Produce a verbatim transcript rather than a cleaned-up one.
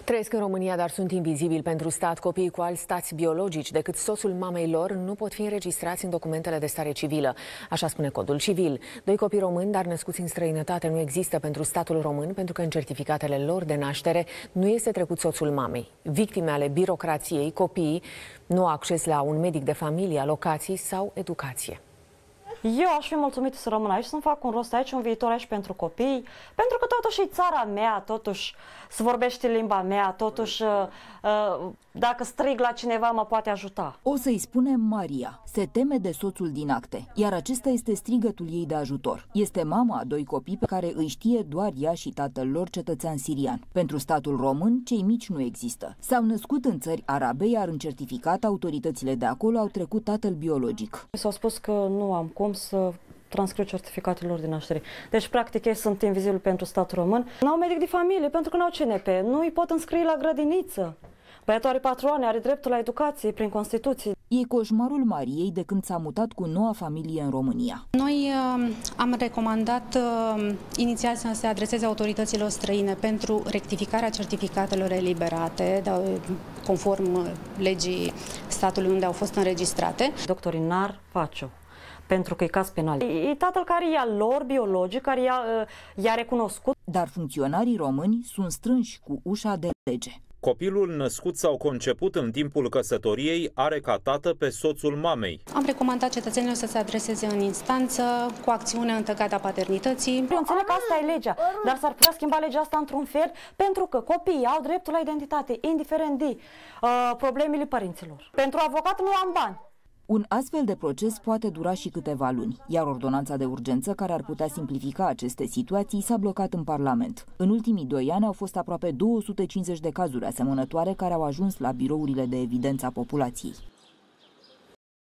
Trăiesc în România, dar sunt invizibili pentru stat. Copiii cu alți stați biologici decât soțul mamei lor nu pot fi înregistrați în documentele de stare civilă. Așa spune Codul Civil. Doi copii români, dar născuți în străinătate, nu există pentru statul român, pentru că în certificatele lor de naștere nu este trecut soțul mamei. Victime ale birocrației, copiii nu au acces la un medic de familie, alocații sau educație. Eu aș fi mulțumită să rămân aici, să-mi fac un rost aici, un viitor aici pentru copii, pentru că totuși e țara mea, totuși se vorbește limba mea, totuși dacă strig la cineva mă poate ajuta. O să-i spunem Maria. Se teme de soțul din acte, iar acesta este strigătul ei de ajutor. Este mama a doi copii pe care îi știe doar ea și tatăl lor, cetățean sirian. Pentru statul român, cei mici nu există. S-au născut în țări arabe, iar în certificat autoritățile de acolo au trecut tatăl biologic. S-au spus că nu am cum să transcriu certificatul lor de naștere. Deci, practic, ei sunt invizibili pentru statul român. N-au medic de familie, pentru că n-au C N P. Nu îi pot înscrie la grădiniță. Băiatul are patru ani, are dreptul la educație prin Constituție. E coșmarul Mariei de când s-a mutat cu noua familie în România. Noi uh, am recomandat uh, inițial să se adreseze autorităților străine pentru rectificarea certificatelor eliberate, de, conform legii statului unde au fost înregistrate. Doctorii n-ar face-o, pentru că e caz penal. E tatăl care i-a lor biologic, care i-a recunoscut. Dar funcționarii români sunt strânși cu ușa de lege. Copilul născut sau conceput în timpul căsătoriei are ca tată pe soțul mamei. Am recomandat cetățenilor să se adreseze în instanță cu acțiune în tăgarea paternității. Eu înțeleg că asta e legea, dar s-ar putea schimba legea asta într-un fel, pentru că copiii au dreptul la identitate, indiferent de uh, problemele părinților. Pentru avocat nu am bani. Un astfel de proces poate dura și câteva luni, iar ordonanța de urgență care ar putea simplifica aceste situații s-a blocat în Parlament. În ultimii doi ani au fost aproape două sute cincizeci de cazuri asemănătoare care au ajuns la birourile de evidență a populației.